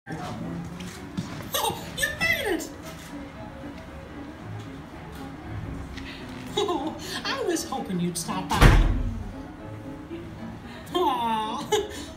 Oh, you made it! Oh, I was hoping you'd stop by. Aww.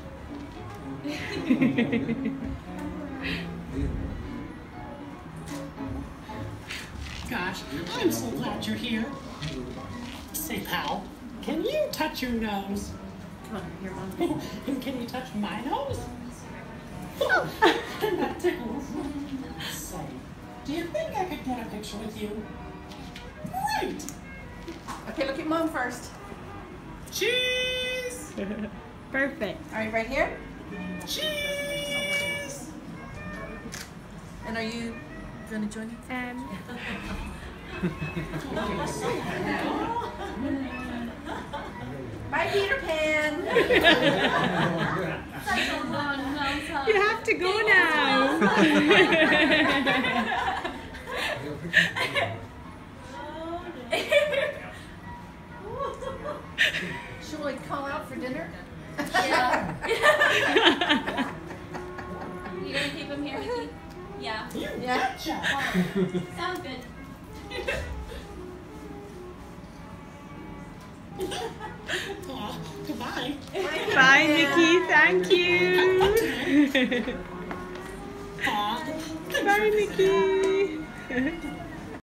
Gosh, I'm so glad you're here. Say, pal, can you touch your nose? Come on, here, Mom. Oh, and can you touch my nose? Oh, and that tickles. Say, do you think I could get a picture with you? Great! Okay, look at Mom first. Cheese! Perfect. Are you right here? Cheese! And are you going to join us? Bye, Peter Pan. You have to go now. Should we call out for dinner? Yeah. You gonna keep him here, Mickey? Yeah. You Yeah. betcha! Sounds good. Aw, goodbye. Bye, Mickey. Thank you. Aw, Bye, Mickey.